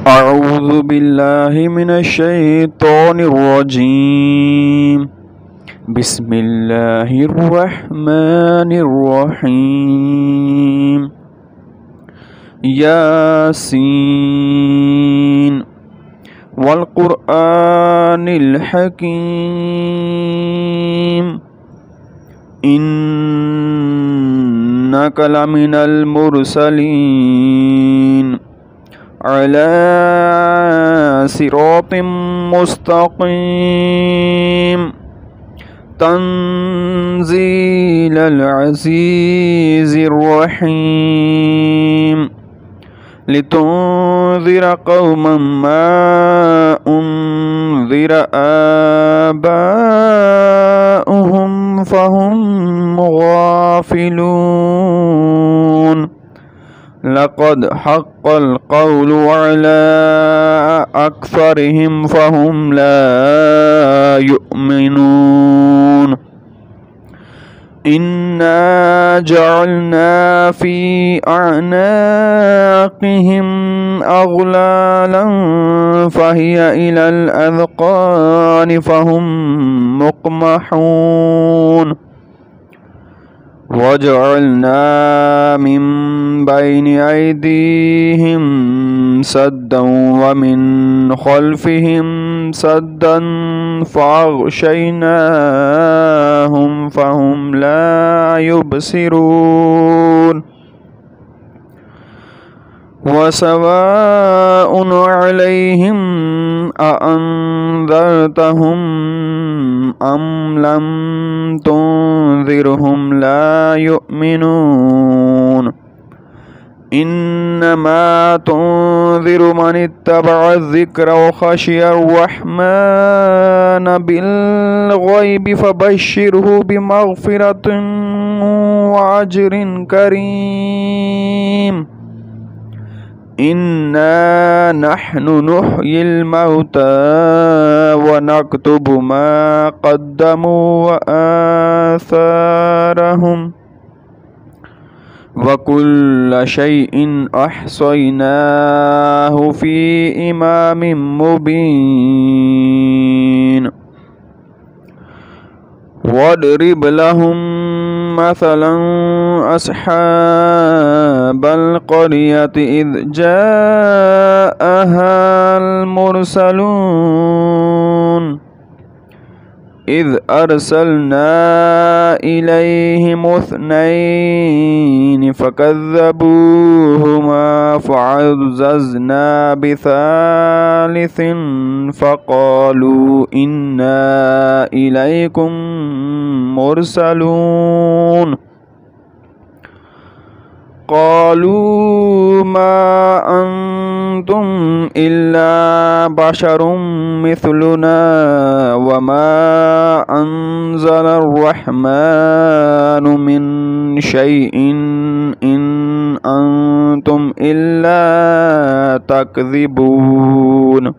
أعوذ بالله من الشيطان الرجيم. بسم الله الرحمن الرحيم. ياسين والقرآن الحكيم إنك لمن المرسلين على صراط مستقيم تنزيل العزيز الرحيم لتنذر قوما ما أنذر آباؤهم فهم غافلون لقد حق القول على أكثرهم فهم لا يؤمنون إنا جعلنا في أعناقهم أغلالا فهي إلى الأذقان فهم مقمحون وجعلنا من بين أيديهم سدا ومن خلفهم سدا فأغشيناهم فهم لا يبصرون وسواء عليهم أأنذرتهم أم لم تنذرهم لا يؤمنون إنما تنذر من اتبع الذكر وخشي الرحمن بالغيب فبشره بمغفرة وأجر كريم إنا نحن نحيي الموتى ونكتب ما قدموا وآثارهم وكل شيء أحصيناه في إمام مبين واضرب لهم مثلا أصحاب القرية إذ جاءها المرسلون إذ أرسلنا إليهم اثنين فكذبوهما فعززنا بثالث فقالوا إنا إليكم مرسلون قالوا ما أنتم إلا بشر مثلنا وما أنزل الرحمن من شيء إن أنتم إلا تكذبون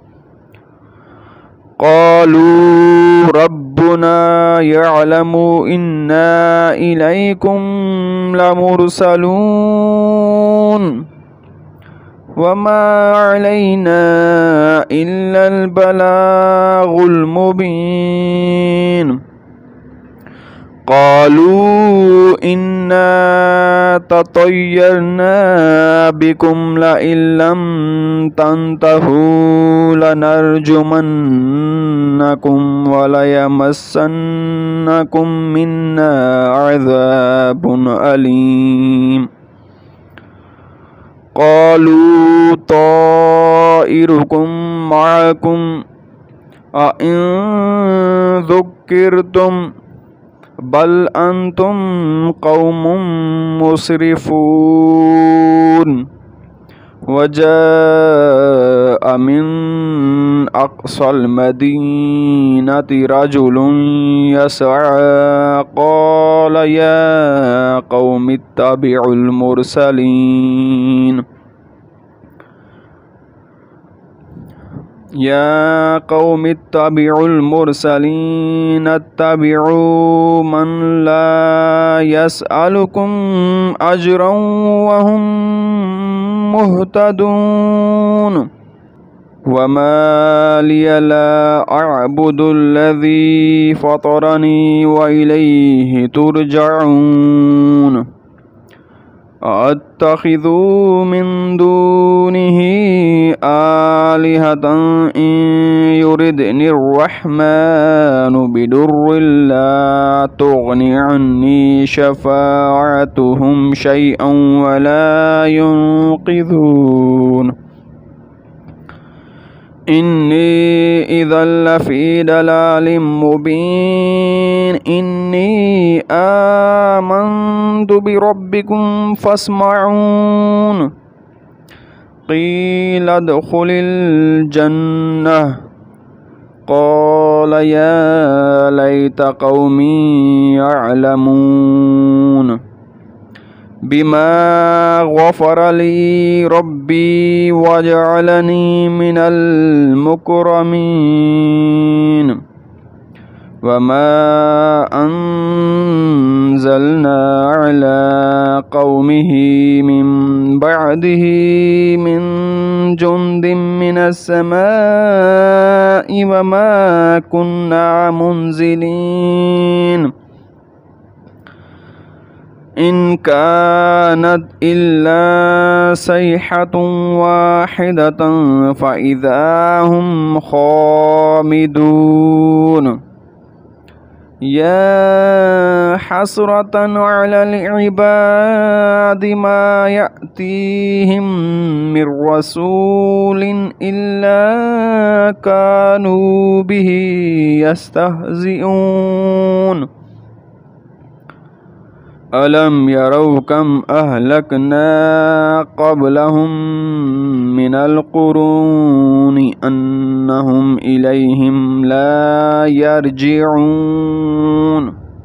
قالوا ربنا يعلم إنا إليكم لمرسلون وما علينا إلا البلاغ المبين قالوا إنا تطيرنا بكم لئن لم تنتهوا لنرجمنكم وليمسنكم منا عذاب أليم قالوا طائركم معكم أئن ذكرتم بل أنتم قوم مسرفون وجاء من أقصى المدينة رجل يسعى قال يا قوم اتبعوا المرسلين या कौम इत्तबिउल मुरसलीन इत्तबिउ मन ला यसअलुकुम अजरन वहुम मुहतदून वमा लिया ला अअबुदुल्लज़ी फ़तरनी व इलैहि तुरजऊन अत्तखिज़ु मिन दूनिही आलिहतन इन युरिदनिर्रहमानु बिदुर्रिन ला तुग़नि अन्नी शफ़ाअतुहुम शैअन वला युनक़िज़ून इन्नी इज़न लफ़ी दलालिम मुबीन इन्नी आमन्तु बिरब्बिकुम फ़स्मऊन क़ील उद्ख़ुलिल जन्नह क़ाल या लैत क़ौमी यअलमून बिमा ग़फ़र ली रब्बी वजअलनी मिनल मुकरमीन वमा अंज़लना अला क़ौमिही मिन बअदिही मिन जुन्दिन मिनस समाइ वमा कुन्ना मुनज़िलीन इन कानत इल्ला सैहतुन वाहिदतन फ़इज़ा हुम ख़ामिदून या हसरतन अलल इबादि मा यअतीहिम मिर रसूलिन इल्ला कानू बिही यस्तहज़िऊन अलम यरौ कम अहलकना क़ब्लहुम मिनल क़ुरूनि अन्नहुम इलैहिम ला यरजिऊन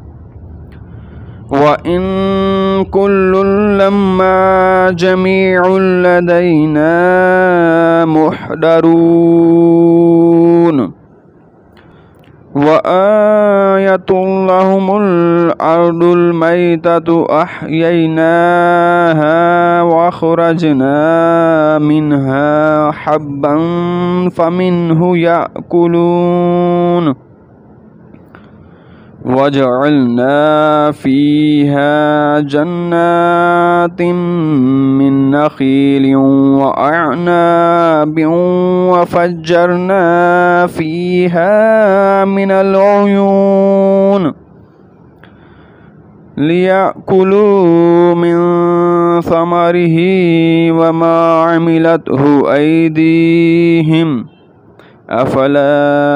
व इन कुल्लुन लम्मा जमीउन लदैना मुहदरून व आयतुन लहुमुल अर्दुल मैततु अह्यैनाहा व अख़रजना मिन्हा हब्बन फमिन्हु याकुलून वजअलना फ़ीहा जन्नातिन मिन नख़ीलिन व अअनाबिन व फ़ज्जरना फ़ीहा मिनल उयून लियअकुलू मिन समरिही वमा अमिलतहु ऐदीहिम अफ़ला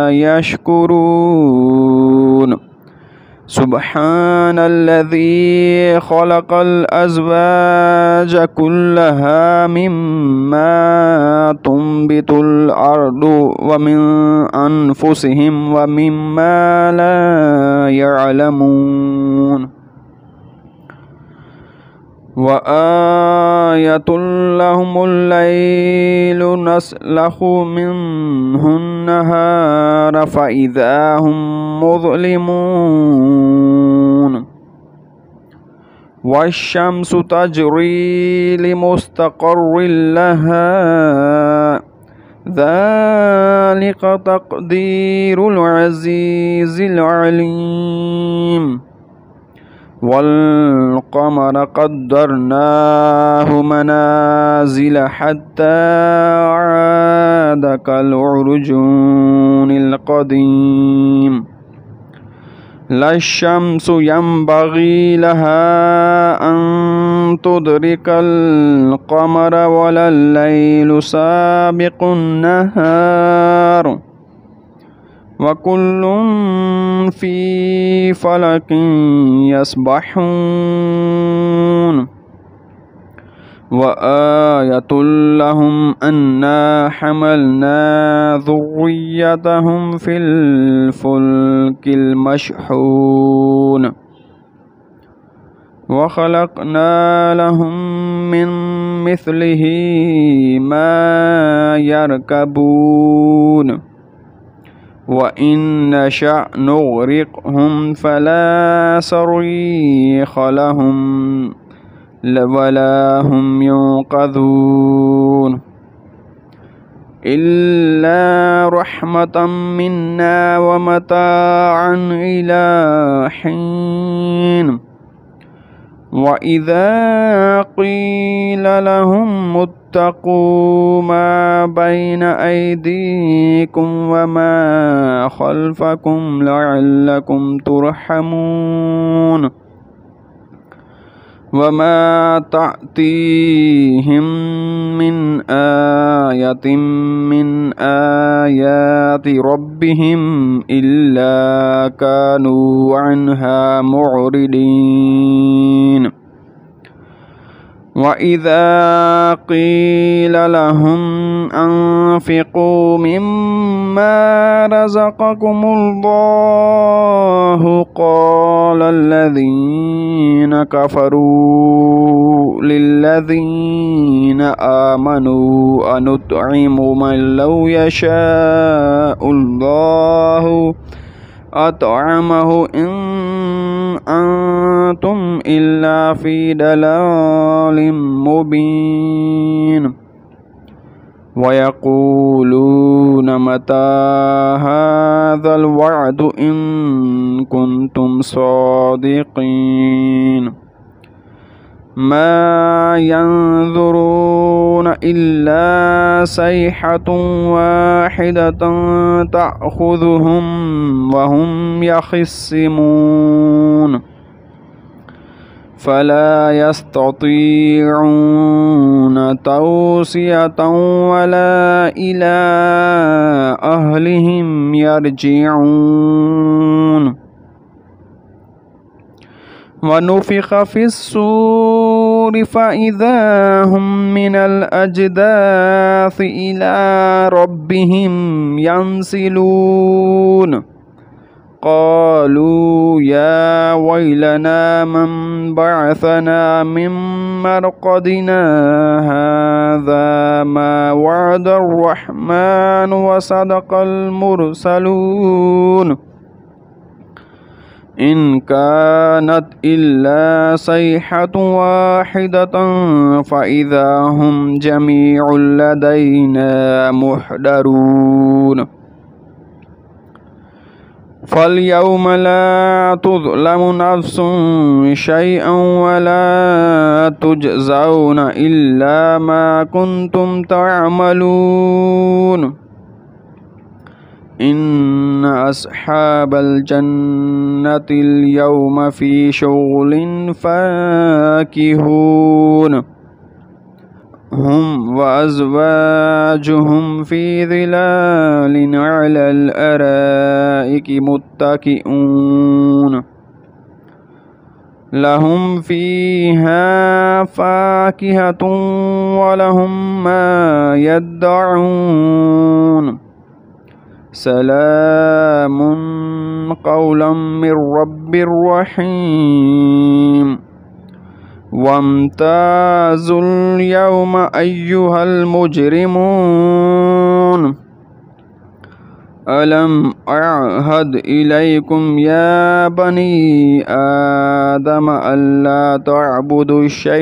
यशकुरून सुब्हानल्लज़ी ख़लक़ल अज़वाज कुल्लहा मिम्मा तुंबितुल अर्दु व मिन अनफुसिहिम व मिम्मा ला यअलमून व आयतुल लहुमुल लैलु नस्लखु मिन्हुन नहार फ़इज़ा हुम मुज़लिमून वश्शम्सु तजरी लिमुस्तक़र्रिन लहा ज़ालिक तक़दीरुल अज़ीज़िल अलीम वल क़मर क़द्दरनाहु मनाज़िल हत्ता आद कल उर्जुनिल क़दीम लश्शम्सु यंबग़ी लहा अन तुदरिकल क़मर वलल लैलु साबिक़ुन नहार वकुल्लुन फ़ी फ़लकिन यस्बहून व आयतुल लहुम अन्ना हमलना ज़ुर्रियतहुम फ़िल फ़ुल्किल मशहून وخلقنا لهم من مثله ما يركبون وإن نشأ نغرقهم فلا صريخ لهم ولا هم ينقذون إلا رحمة منا ومتاعا إلى حين وإذا قيل لهم اتقوا ما بين أيديكم وما خلفكم لعلكم ترحمون وما تأتيهم من آية من آيات ربهم إلا كانوا عنها معرضين وإذا قيل لهم أنفقوا مما رزقكم الله قال الذين كفروا للذين آمنوا أنطعم من لو يشاء الله أطعمه إن أنتم إلا في ضلال مبين ويقولون متى هذا الوعد إن كنتم صادقين ما ينظرون إلا صيحة واحدة تأخذهم وهم يخصمون فلا يستطيعون توصية ولا إلى أهلهم يرجعون ونفخ في الصور فإذا هم من الأجداث إلى ربهم ينسلون قالوا يا ويلنا من بعثنا من مرقدنا هذا ما وعد الرحمن وصدق المرسلون إن كانت إلا صيحة واحدة فإذا هم جميع لدينا محضرون فاليوم لا تظلم نفس شيئا ولا تجزون إلا ما كنتم تعملون إن أصحاب الجنة اليوم في شغل فاكهون هم وأزواجهم في ظلال على الأرائك متكئون لهم فيها فاكهة ولهم ما يدعون سلام قولا من رب رحيم وامتازوا اليوم أيها المجرمون ألم أعهد إليكم يا بني آدم ألا تعبدوا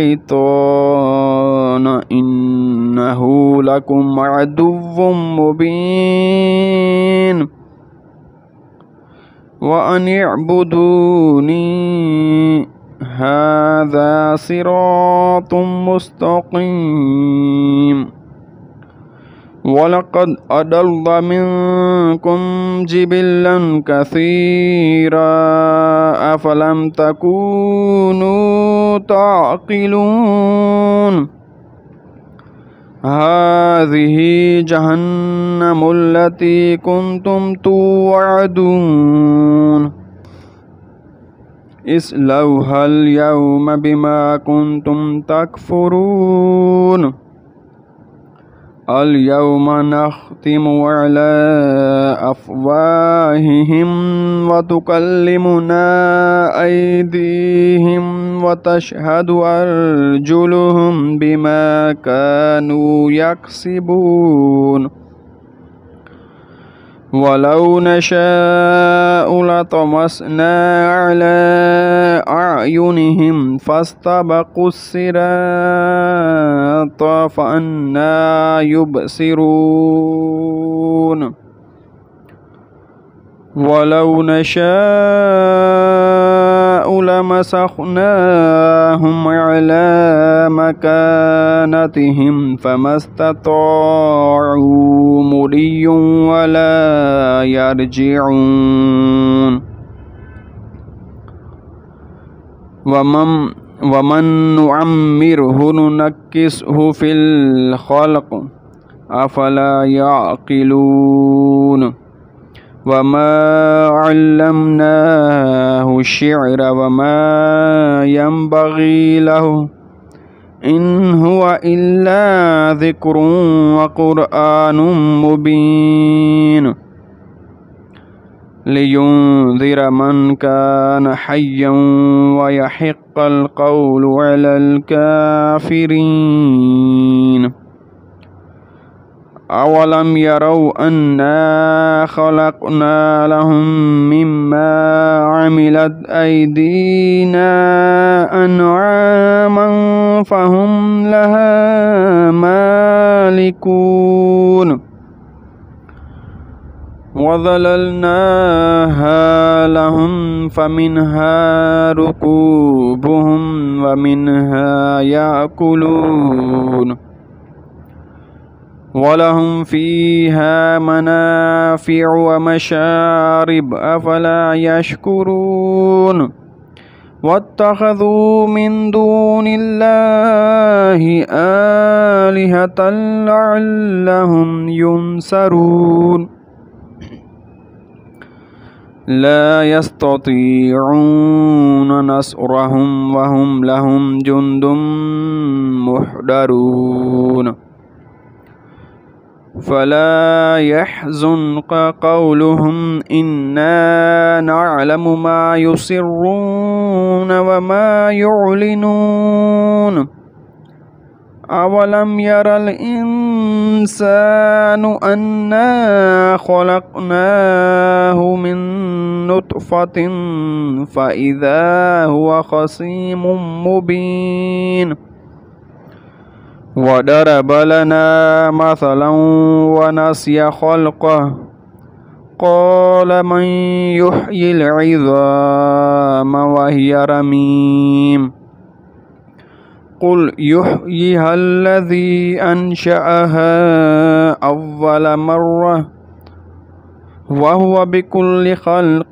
الشيطان إنه لكم عدو مبين وأن اعبدوني هذا صراط مستقيم ولقد أضل منكم جبلا كثيرا أفلم تكونوا تعقلون هذه جهنم التي كنتم توعدون اصلوها اليوم بما كنتم تكفرون اليوم نختم على أفواههم وتكلمنا أيديهم وتشهد أرجلهم بما كانوا يكسبون ولو نشاء لطمسنا على أعينهم فاستبقوا الصراط فأنى يبصرون ولو نشاء لمسخناهم على مكانتهم فما استطاعوا مضيا ولا يرجعون ومن نعمره ننكسه في الخلق أفلا يعقلون وما علمناه الشعر وما ينبغي له إن هو إلا ذكر وقرآن مبين لينذر من كان حيا ويحق القول على الكافرين أولم يروا أنا خلقنا لهم مما عملت أيدينا أنعاما فهم لها مالكون وظللناها لهم فمنها ركوبهم ومنها يأكلون ولهم فيها منافع ومشارب أفلا يشكرون واتخذوا من دون الله آلهة لعلهم ينصرون لا يستطيعون نصرهم وهم لهم جند محضرون فلا يحزنك قولهم إنا نعلم ما يسرون وما يعلنون أولم ير الإنسان أنا خلقناه من نطفة فإذا هو خصيم مبين وضرب لنا مثلا ونسي خلقه قال من يحيي العظام وهي رميم قل يحييها الذي أنشأها أول مرة وهو بكل خلق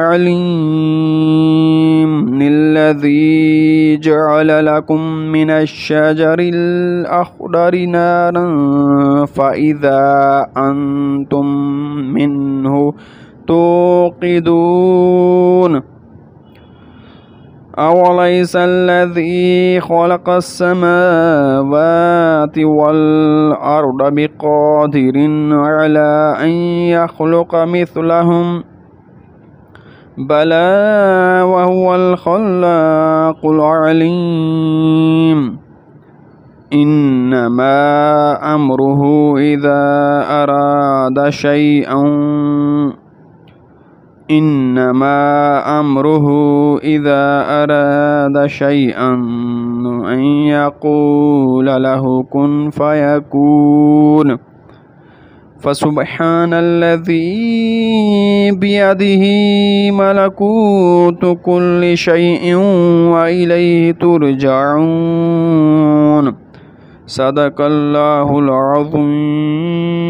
عليم الذي جعل لكم من الشجر الأخضر نارا فإذا أنتم منه توقدون أوليس الذي خلق السماوات والأرض بقادر على أن يخلق مثلهم بلى وهو الخلاق العليم إنما أمره إذا أراد شيئا أن يقول له كن فيكون فسبحان الذي بيده ملكوت كل شيء وإليه ترجعون صدق الله العظيم.